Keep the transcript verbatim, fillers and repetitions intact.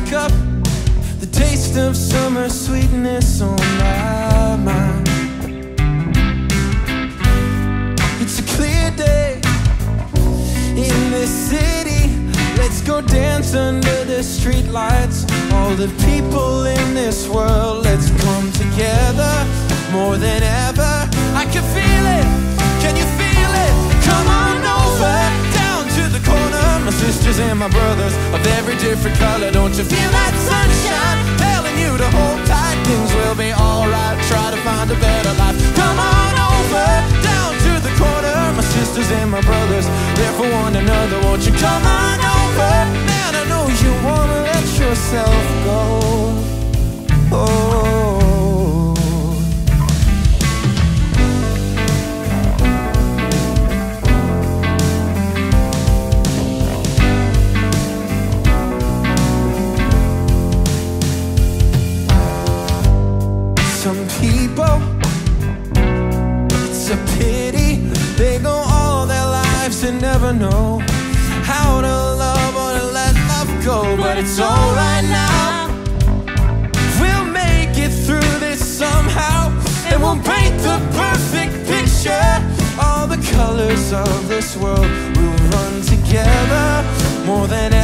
wake up, the taste of summer sweetness on my mind. It's a clear day in this city. Let's go dance under the streetlights. All the people in this world, let's come together more than ever. I can feel it, can you feel it? Come on over, down to the corner. My sisters and my brothers of every different color. Don't you feel that sunshine telling you to hold tight? Things will be alright, try to find a better life. Come on over, down to the corner. My sisters and my brothers, there for one another. Won't you come on over? Man, I know you wanna let yourself go. Oh, some people, it's a pity, they go all their lives and never know how to love or to let love go. But it's alright now, we'll make it through this somehow, and we'll paint the perfect picture. All the colors of this world will run together more than